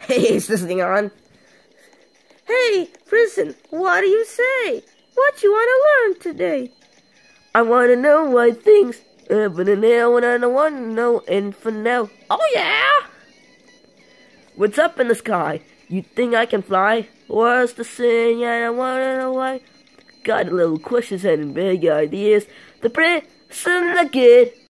Hey, is this thing on? Hey, prison, what do you say? What you want to learn today? I want to know why things happen in there when I don't want to know, and for now. Oh yeah! What's up in the sky? You think I can fly? What's the saying? I don't want to know why. Got little questions and big ideas. The prison again.